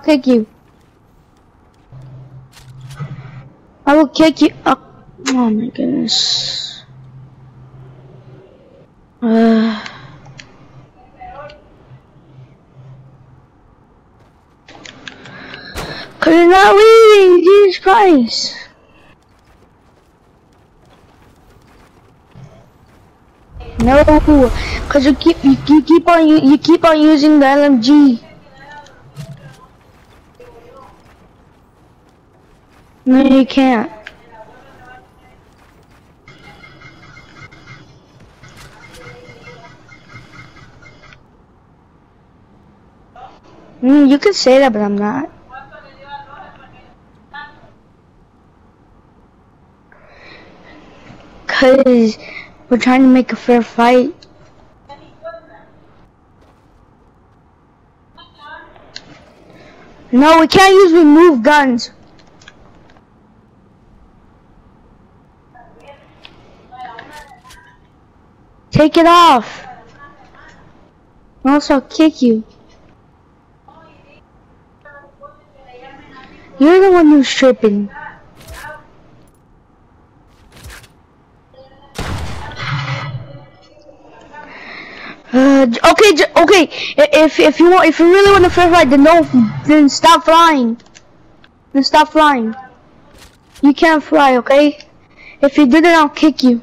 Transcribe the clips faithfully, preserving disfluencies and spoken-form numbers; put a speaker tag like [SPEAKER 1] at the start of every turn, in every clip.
[SPEAKER 1] kick you. I will kick you. Oh, oh my goodness. Uh. Cause you're not leaving, Jesus Christ. No, cause you keep you, you keep on you, you keep on using the L M G. No, you can't. Mm, you can say that, but I'm not. Cause we're trying to make a fair fight. No, we can't use remove guns. Take it off. Or else I'll kick you. You're the one who's tripping. Uh, okay, okay. If if you want, if you really want to fair fight, then no, then stop flying. Then stop flying. You can't fly, okay? If you did it, I'll kick you.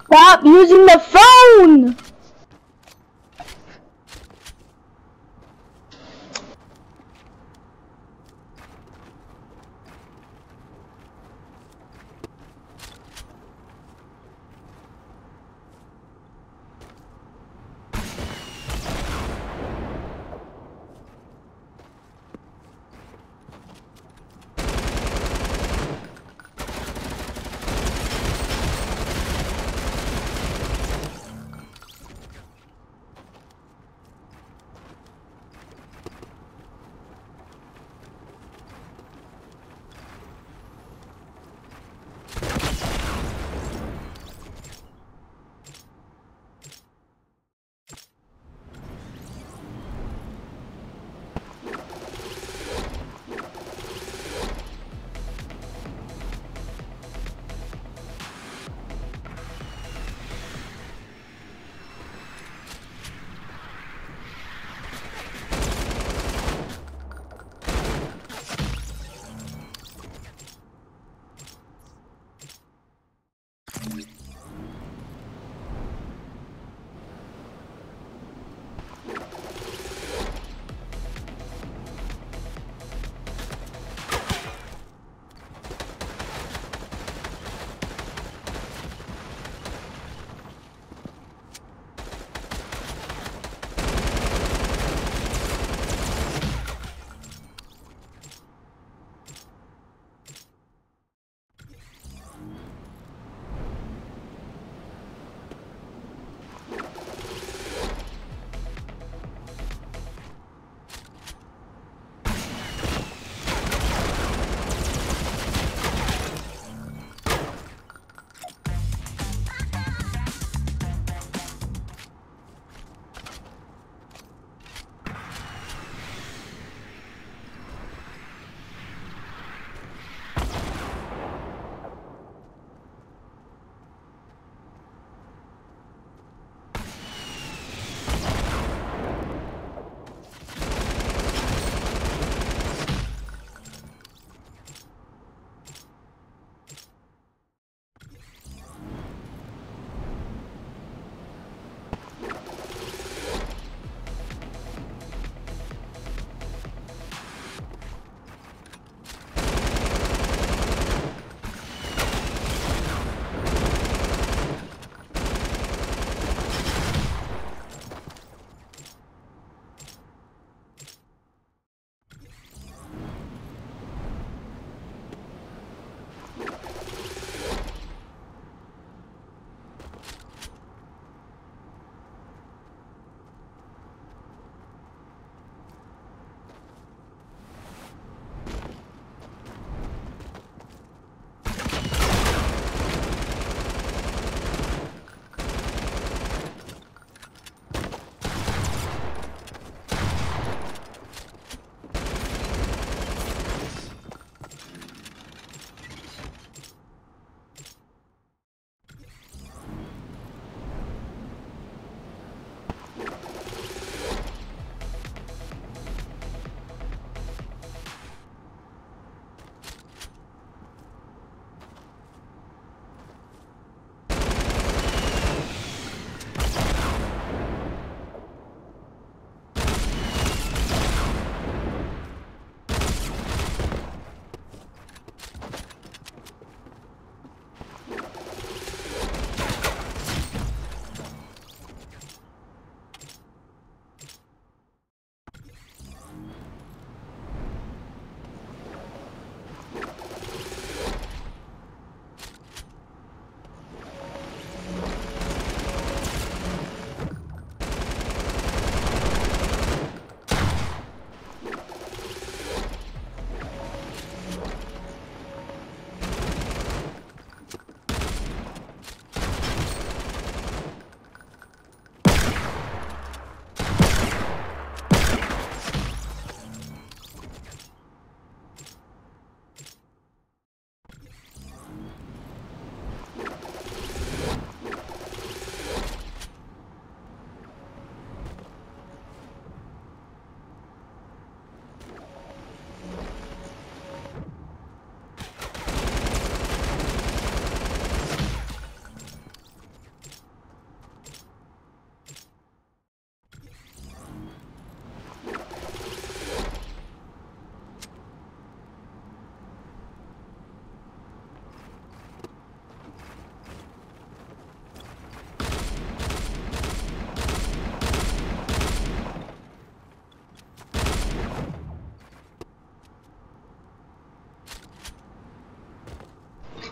[SPEAKER 1] Stop using the phone!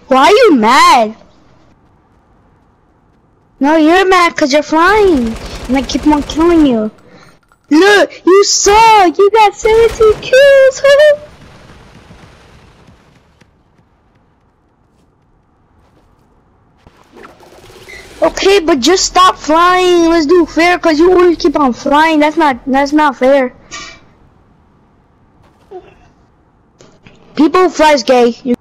[SPEAKER 1] Why are you mad? No, you're mad because you're flying. And I keep on killing you. Look, you saw. You got seventeen kills. Okay, but just stop flying. Let's do fair, cause you always keep on flying. That's not. That's not fair. People who fly is gay. You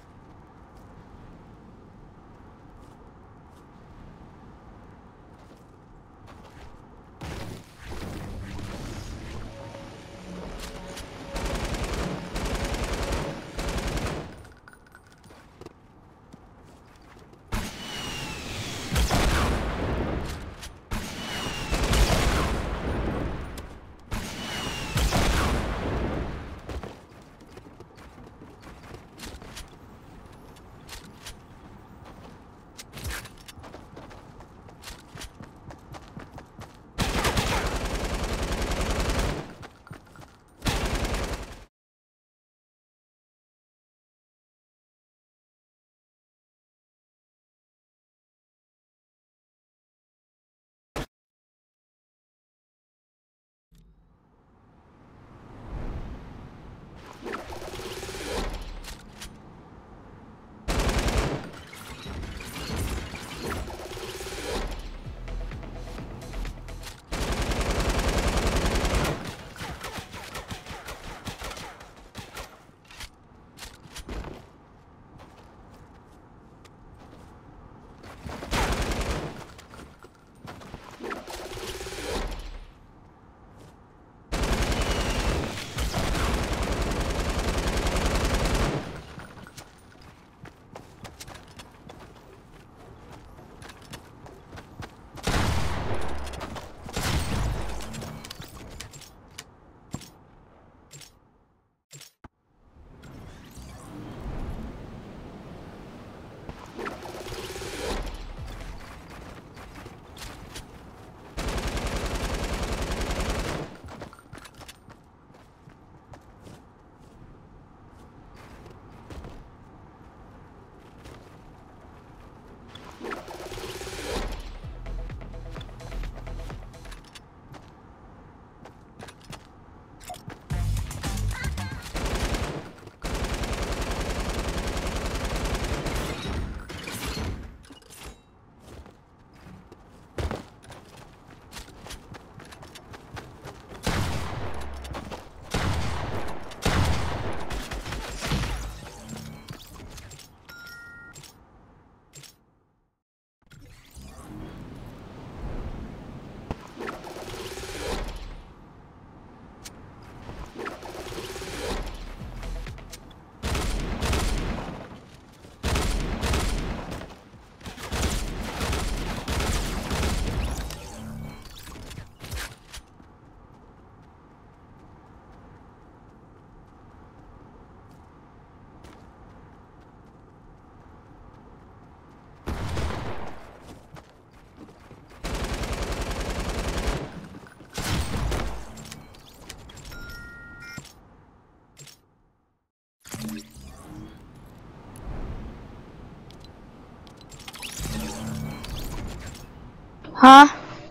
[SPEAKER 1] Huh?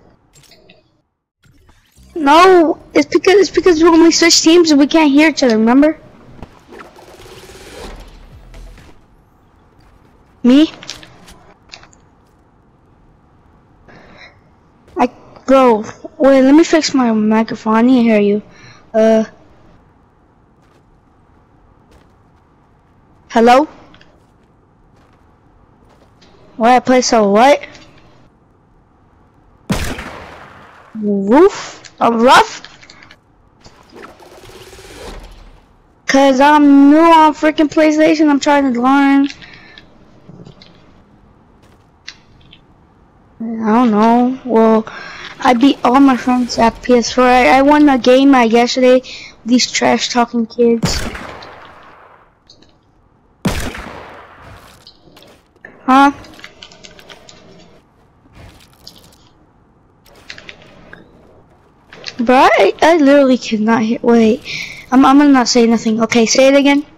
[SPEAKER 1] No, it's because it's because when we switch teams we can't hear each other, remember? Me? I bro, wait, let me fix my microphone. I need to hear you. Uh Hello? Why I play so what? Roof? A rough? Cause I'm new on freaking PlayStation. I'm trying to learn. I don't know. Well, I beat all my friends at P S four. I, I won a game uh, yesterday. These trash talking kids. Huh? Bro, I, I literally cannot hear. Wait, I'm, I'm gonna not say nothing. Okay, say it again.